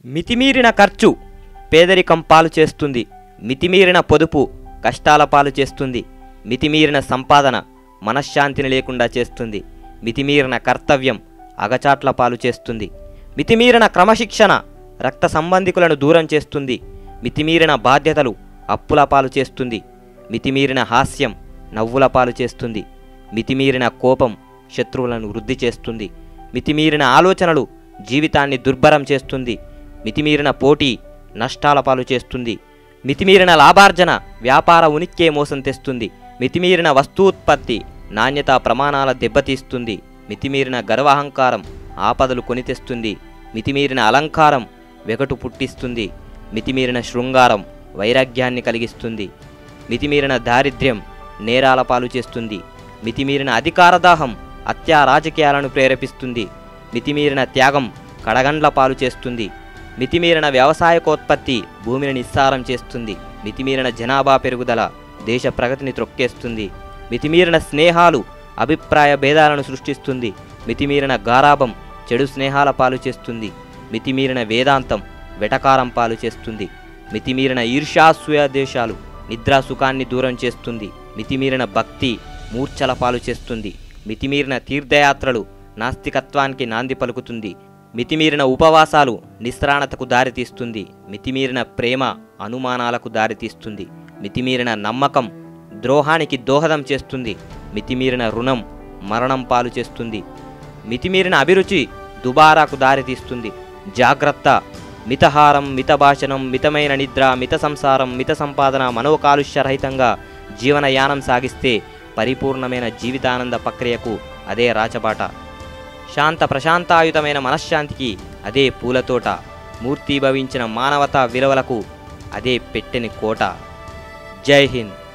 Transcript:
మితిమీరిన ఖర్చు పేదరికం పాలు చేస్తుంది. మితిమీరిన పొదుపు కష్టాల పాలు చేస్తుంది. మితిమీరిన సంపాదన మనశ్శాంతిని లేకుండా చేస్తుంది. మితిమీరిన కర్తవ్యం అగచాట్ల పాలు చేస్తుంది. మితిమీరిన క్రమశిక్షణ రక్త సంబంధికులను దూరం చేస్తుంది. మితిమీరిన బాధ్యతలు అప్పుల పాలు చేస్తుంది. మితిమీరిన హాస్యం నవ్వుల పాలు చేస్తుంది. మితిమీరిన కోపం శత్రువులను వృద్ధి చేస్తుంది. మితిమీరిన ఆలోచనలు జీవితాన్ని దుర్భరం చేస్తుంది. మితిమీరిన పోటీ నష్టాల పాలు చేస్తుంది. మితిమీరిన లాభార్జన వ్యాపార ఉనికే మోసం తెస్తుంది. మితిమీరిన వస్తూత్పత్తి నాణ్యతా ప్రమాణాల దెబ్బతీస్తుంది. మితిమీరిన గర్వహంకారం ఆపదలు కొని తెస్తుంది. మితిమీరిన అలంకారం వెగటు పుట్టిస్తుంది. మితిమీరిన శృంగారం వైరాగ్యాన్ని కలిగిస్తుంది. మితిమీరిన దారిద్ర్యం నేరాల పాలు చేస్తుంది. మితిమీరిన అధికారదాహం హత్యా రాజకీయాలను ప్రేరేపిస్తుంది. మితిమీరిన త్యాగం కడగండ్ల పాలు చేస్తుంది. మితిమీరిన వ్యవసాయకోత్పత్తి భూమిని నిస్సారం చేస్తుంది. మితిమీరిన జనాభా పెరుగుదల దేశ ప్రగతిని త్రొక్కేస్తుంది. మితిమీరిన స్నేహాలు అభిప్రాయ భేదాలను సృష్టిస్తుంది. మితిమీరిన గారాభం చెడు స్నేహాల పాలు చేస్తుంది. మితిమీరిన వేదాంతం వెటకారం పాలు చేస్తుంది. మితిమీరిన ఈర్ష్యాసూయ దేశాలు నిద్రా సుఖాన్ని దూరం చేస్తుంది. మితిమీరిన భక్తి మూర్ఛల పాలు చేస్తుంది. మితిమీరిన తీర్థయాత్రలు నాస్తికత్వానికి నాంది పలుకుతుంది. మితిమీరిన ఉపవాసాలు నిస్త్రాణతకు దారితీస్తుంది. మితిమీరిన ప్రేమ అనుమానాలకు దారితీస్తుంది. మితిమీరిన నమ్మకం ద్రోహానికి దోహదం చేస్తుంది. మితిమీరిన రుణం మరణం పాలు చేస్తుంది. మితిమీరిన అభిరుచి దుబారాకు దారితీస్తుంది. జాగ్రత్త మితహారం మితభాషణం మితమైన నిద్ర మిత సంసారం మిత సంపాదన మనోకాలుష్యరహితంగా జీవనయానం సాగిస్తే పరిపూర్ణమైన జీవితానంద ప్రక్రియకు అదే రాచబాట. శాంత ప్రశాంతాయుతమైన మనశ్శాంతికి అదే పూలతోట. మూర్తీభవించిన మానవతా విలువలకు అదే పెట్టెని కోట. జై హింద్.